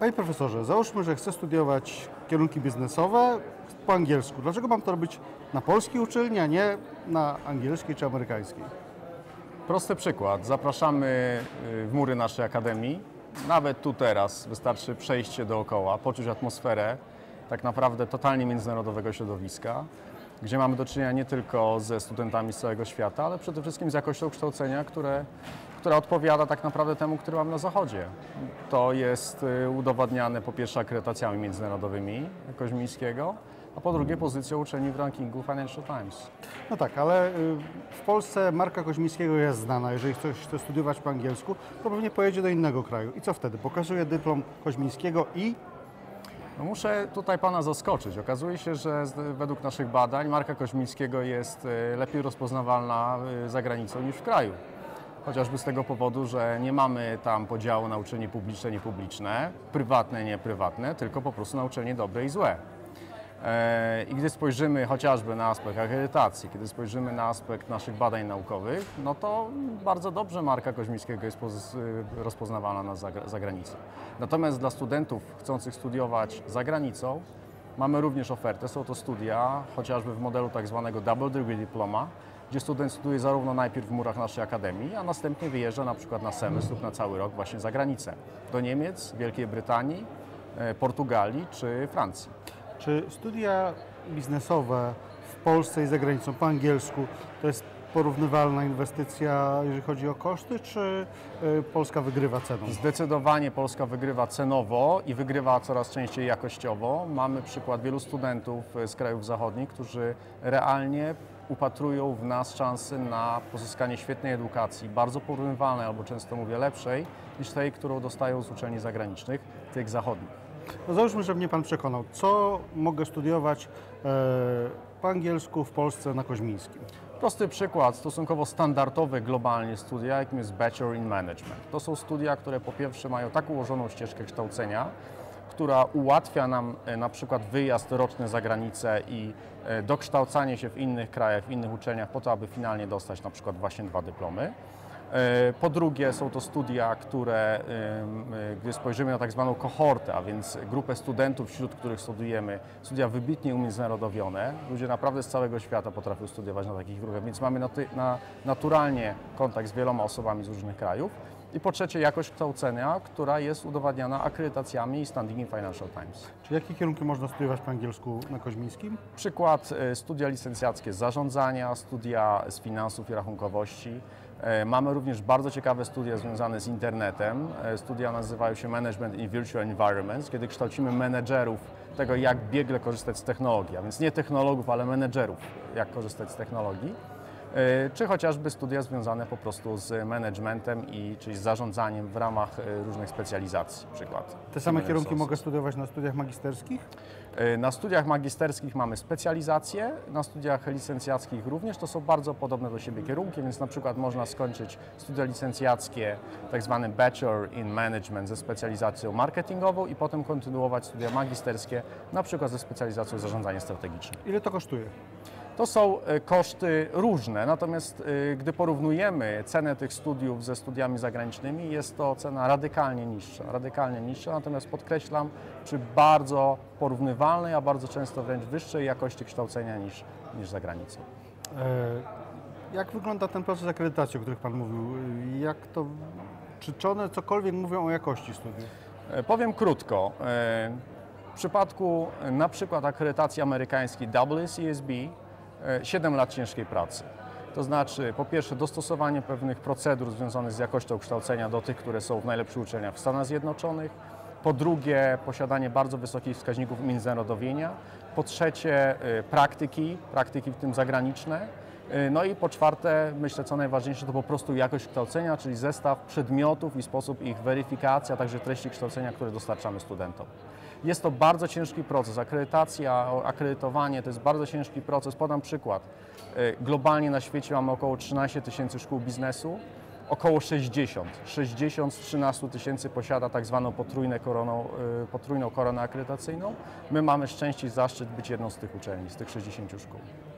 Panie profesorze, załóżmy, że chcę studiować kierunki biznesowe po angielsku. Dlaczego mam to robić na polskiej uczelni, a nie na angielskiej czy amerykańskiej? Prosty przykład. Zapraszamy w mury naszej akademii. Nawet tu teraz wystarczy przejść się dookoła, poczuć atmosferę tak naprawdę totalnie międzynarodowego środowiska, gdzie mamy do czynienia nie tylko ze studentami z całego świata, ale przede wszystkim z jakością kształcenia, która odpowiada tak naprawdę temu, który mamy na Zachodzie. To jest udowadniane po pierwsze akredytacjami międzynarodowymi Koźmińskiego, a po drugie pozycją uczelni w rankingu Financial Times. No tak, ale w Polsce marka Koźmińskiego jest znana. Jeżeli ktoś chce studiować po angielsku, to pewnie pojedzie do innego kraju. I co wtedy? Pokazuje dyplom Koźmińskiego i... No muszę tutaj Pana zaskoczyć. Okazuje się, że według naszych badań marka Koźmińskiego jest lepiej rozpoznawalna za granicą niż w kraju. Chociażby z tego powodu, że nie mamy tam podziału na uczelnie publiczne, niepubliczne, prywatne, nieprywatne, tylko po prostu na uczelnie dobre i złe. I gdy spojrzymy chociażby na aspekt akredytacji, kiedy spojrzymy na aspekt naszych badań naukowych, no to bardzo dobrze marka Koźmińskiego jest rozpoznawana za granicą. Natomiast dla studentów chcących studiować za granicą mamy również ofertę. Są to studia chociażby w modelu tak zwanego Double Degree Diploma, gdzie student studiuje zarówno najpierw w murach naszej akademii, a następnie wyjeżdża na przykład na semestr lub na cały rok właśnie za granicę. Do Niemiec, Wielkiej Brytanii, Portugalii czy Francji. Czy studia biznesowe w Polsce i za granicą po angielsku to jest porównywalna inwestycja, jeżeli chodzi o koszty, czy Polska wygrywa ceną? Zdecydowanie Polska wygrywa cenowo i wygrywa coraz częściej jakościowo. Mamy przykład wielu studentów z krajów zachodnich, którzy realnie upatrują w nas szansy na pozyskanie świetnej edukacji, bardzo porównywalnej albo często mówię lepszej niż tej, którą dostają z uczelni zagranicznych, tych zachodnich. No załóżmy, że mnie Pan przekonał, co mogę studiować po angielsku w Polsce na Koźmińskim. Prosty przykład, stosunkowo standardowe globalnie studia, jakim jest Bachelor in Management. To są studia, które po pierwsze mają tak ułożoną ścieżkę kształcenia, która ułatwia nam na przykład wyjazd roczny za granicę i dokształcanie się w innych krajach, w innych uczelniach po to, aby finalnie dostać na przykład właśnie 2 dyplomy. Po drugie są to studia, które, gdy spojrzymy na tak zwaną kohortę, a więc grupę studentów, wśród których studiujemy, studia wybitnie umiędzynarodowione, ludzie naprawdę z całego świata potrafią studiować na takich grupach, więc mamy naturalnie kontakt z wieloma osobami z różnych krajów. I po trzecie jakość kształcenia, która jest udowadniana akredytacjami i standingiem Financial Times. Czy jakie kierunki można studiować po angielsku na Koźmińskim? Przykład studia licencjackie z zarządzania, studia z finansów i rachunkowości. Mamy również bardzo ciekawe studia związane z internetem. Studia nazywają się Management in Virtual Environments, kiedy kształcimy menedżerów tego, jak biegle korzystać z technologii, a więc nie technologów, ale menedżerów, jak korzystać z technologii. Czy chociażby studia związane po prostu z managementem, czyli z zarządzaniem w ramach różnych specjalizacji, przykład. Te same kierunki mogę studiować na studiach magisterskich? Na studiach magisterskich mamy specjalizacje, na studiach licencjackich również. To są bardzo podobne do siebie kierunki, więc na przykład można skończyć studia licencjackie, tak zwany Bachelor in Management ze specjalizacją marketingową i potem kontynuować studia magisterskie, na przykład ze specjalizacją zarządzanie strategiczne. Ile to kosztuje? To są koszty różne, natomiast gdy porównujemy cenę tych studiów ze studiami zagranicznymi, jest to cena radykalnie niższa, natomiast podkreślam, przy bardzo porównywalnej, a bardzo często wręcz wyższej jakości kształcenia niż za granicą. Jak wygląda ten proces akredytacji, o których Pan mówił? Czy one cokolwiek mówią o jakości studiów? Powiem krótko. W przypadku na przykład akredytacji amerykańskiej WCSB 7 lat ciężkiej pracy. To znaczy, po pierwsze, dostosowanie pewnych procedur związanych z jakością kształcenia do tych, które są w najlepszych uczelniach w Stanach Zjednoczonych. Po drugie, posiadanie bardzo wysokich wskaźników międzynarodowienia. Po trzecie, praktyki w tym zagraniczne. No i po czwarte, myślę, co najważniejsze, to po prostu jakość kształcenia, czyli zestaw przedmiotów i sposób ich weryfikacji, a także treści kształcenia, które dostarczamy studentom. Jest to bardzo ciężki proces. Akredytowanie to jest bardzo ciężki proces. Podam przykład. Globalnie na świecie mamy około 13 000 szkół biznesu. Około 60 z 13 000 posiada tak zwaną potrójną koronę akredytacyjną. My mamy szczęście i zaszczyt być jedną z tych uczelni, z tych 60 szkół.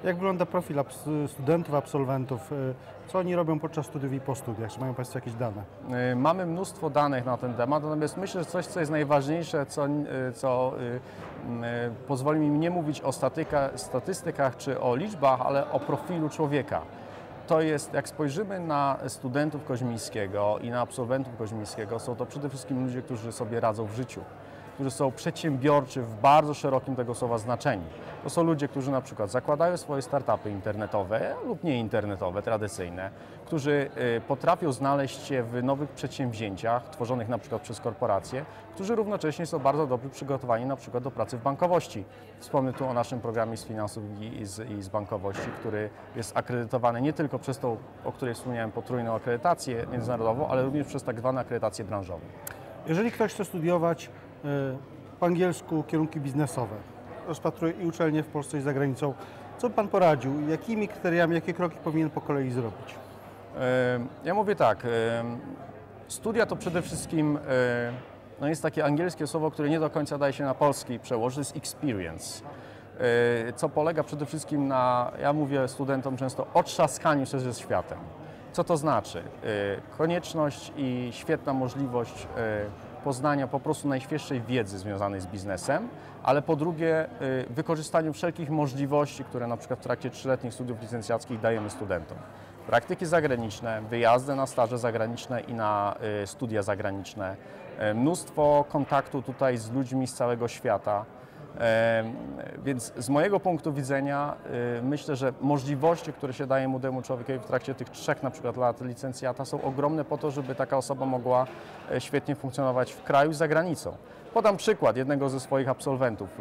Jak wygląda profil studentów, absolwentów? Co oni robią podczas studiów i po studiach? Czy mają Państwo jakieś dane? Mamy mnóstwo danych na ten temat, natomiast myślę, że coś, co jest najważniejsze, co pozwoli mi nie mówić o statystykach czy o liczbach, ale o profilu człowieka. To jest, jak spojrzymy na studentów Koźmińskiego i na absolwentów Koźmińskiego, są to przede wszystkim ludzie, którzy sobie radzą w życiu, którzy są przedsiębiorczy w bardzo szerokim tego słowa znaczeniu. To są ludzie, którzy na przykład zakładają swoje startupy internetowe lub nieinternetowe, tradycyjne, którzy potrafią znaleźć się w nowych przedsięwzięciach tworzonych na przykład przez korporacje, którzy równocześnie są bardzo dobrze przygotowani na przykład do pracy w bankowości. Wspomnę tu o naszym programie z finansów i z bankowości, który jest akredytowany nie tylko przez tą, o której wspomniałem, potrójną akredytację międzynarodową, ale również przez tak zwane akredytacje branżowe. Jeżeli ktoś chce studiować po angielsku kierunki biznesowe, rozpatruje i uczelnie w Polsce i za granicą, co by Pan poradził? Jakimi kryteriami, jakie kroki powinien po kolei zrobić? Ja mówię tak, studia to przede wszystkim no jest takie angielskie słowo, które nie do końca daje się na polski przełożyć, to jest experience, co polega przede wszystkim na, ja mówię studentom często, otrzaskaniu się ze światem. Co to znaczy? Konieczność i świetna możliwość poznania po prostu najświeższej wiedzy związanej z biznesem, ale po drugie wykorzystaniu wszelkich możliwości, które na przykład w trakcie 3-letnich studiów licencjackich dajemy studentom. Praktyki zagraniczne, wyjazdy na staże zagraniczne i na studia zagraniczne, mnóstwo kontaktu tutaj z ludźmi z całego świata. Więc z mojego punktu widzenia myślę, że możliwości, które się daje młodemu człowiekowi w trakcie tych 3 na przykład lat licencjata są ogromne po to, żeby taka osoba mogła świetnie funkcjonować w kraju i za granicą. Podam przykład jednego ze swoich absolwentów,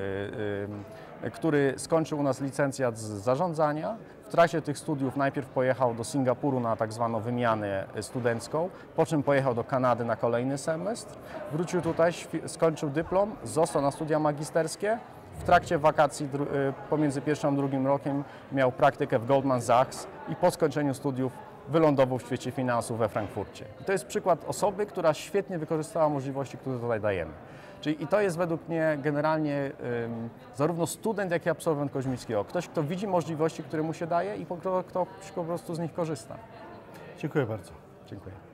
który skończył u nas licencjat z zarządzania. W trakcie tych studiów najpierw pojechał do Singapuru na tak zwaną wymianę studencką, po czym pojechał do Kanady na kolejny semestr, wrócił tutaj, skończył dyplom, został na studia magisterskie. W trakcie wakacji pomiędzy pierwszym a drugim rokiem miał praktykę w Goldman Sachs i po skończeniu studiów wylądował w świecie finansów we Frankfurcie. I to jest przykład osoby, która świetnie wykorzystała możliwości, które tutaj dajemy. Czyli i to jest według mnie generalnie zarówno student, jak i absolwent Koźmińskiego. Ktoś, kto widzi możliwości, które mu się daje i ktoś po prostu z nich korzysta. Dziękuję bardzo. Dziękuję.